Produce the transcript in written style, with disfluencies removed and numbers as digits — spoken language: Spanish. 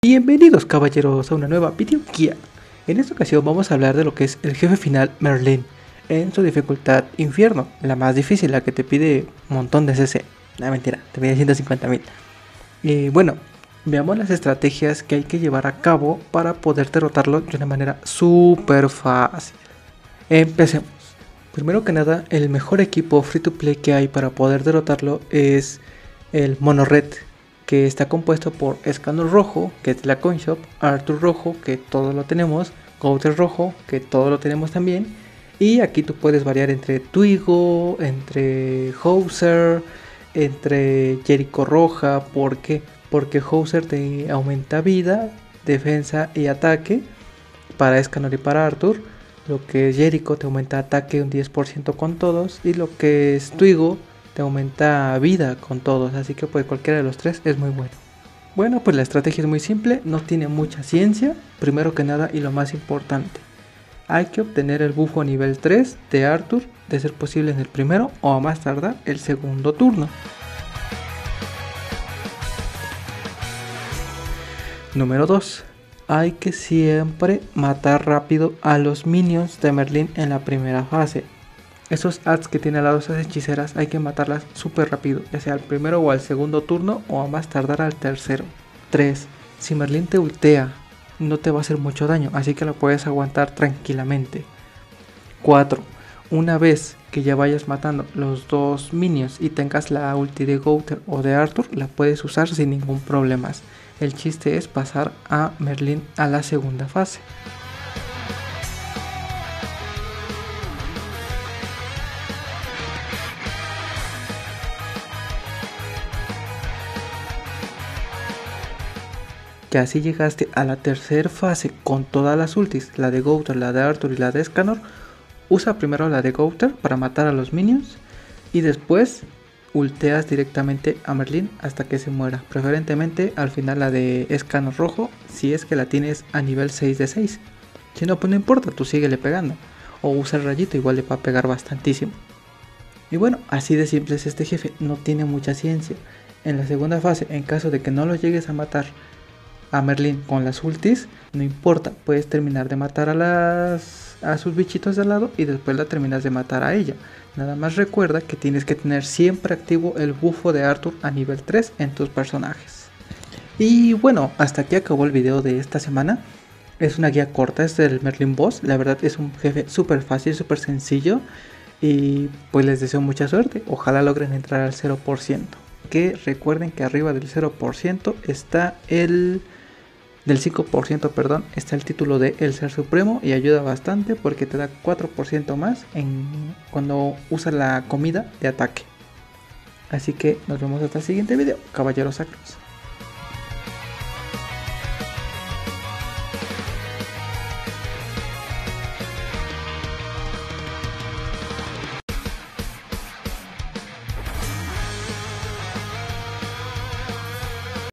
Bienvenidos caballeros a una nueva video guía. En esta ocasión vamos a hablar de lo que es el jefe final Merlin en su dificultad infierno, la más difícil, la que te pide un montón de CC. No, mentira, te pide 150.000. Y bueno, veamos las estrategias que hay que llevar a cabo para poder derrotarlo de una manera súper fácil. Empecemos. Primero que nada, el mejor equipo free to play que hay para poder derrotarlo es el Mono Red, que está compuesto por Escanor rojo, que es la Coin Shop, Arthur rojo, que todos lo tenemos, Gouter rojo, que todos lo tenemos también, y aquí tú puedes variar entre Twigo, entre Hauser, entre Jericho roja. ¿Por qué? Porque Hauser te aumenta vida, defensa y ataque para Escanor y para Arthur. Lo que es Jericho te aumenta ataque un 10% con todos, y lo que es Twigo te aumenta vida con todos, así que pues cualquiera de los tres es muy bueno. Bueno, pues la estrategia es muy simple, no tiene mucha ciencia. Primero que nada y lo más importante, hay que obtener el bufo nivel 3 de Arthur, de ser posible en el primero o a más tardar el segundo turno. Número 2. Hay que siempre matar rápido a los minions de Merlin en la primera fase. Esos ads que tiene al lado esas hechiceras hay que matarlas súper rápido, ya sea al primero o al segundo turno o a más tardar al tercero. 3. Si Merlin te ultea, no te va a hacer mucho daño, así que la puedes aguantar tranquilamente. 4. Una vez que ya vayas matando los dos minions y tengas la ulti de Gouter o de Arthur, la puedes usar sin ningún problema. El chiste es pasar a Merlin a la segunda fase. Que así llegaste a la tercera fase con todas las ultis, la de Gouter, la de Arthur y la de Escanor. Usa primero la de Gouter para matar a los minions y después ulteas directamente a Merlin hasta que se muera, preferentemente al final la de Escanor rojo, si es que la tienes a nivel 6 de 6. Si no, pues no importa, tú síguele pegando, o usa el rayito, igual le va a pegar bastantísimo. Y bueno, así de simple es este jefe, no tiene mucha ciencia. En la segunda fase, en caso de que no lo llegues a matar a Merlin con las ultis, no importa, puedes terminar de matar a sus bichitos de al lado y después la terminas de matar a ella. Nada más recuerda que tienes que tener siempre activo el bufo de Arthur a nivel 3 en tus personajes. Y bueno, hasta aquí acabó el video de esta semana. Es una guía corta, es del Merlin Boss. La verdad es un jefe súper fácil, súper sencillo. Y pues les deseo mucha suerte, ojalá logren entrar al 0%. Que recuerden que arriba del 0% está del 5%, perdón, está el título de El Ser Supremo, y ayuda bastante porque te da 4% más cuando usas la comida de ataque. Así que nos vemos hasta el siguiente video, caballeros sacros.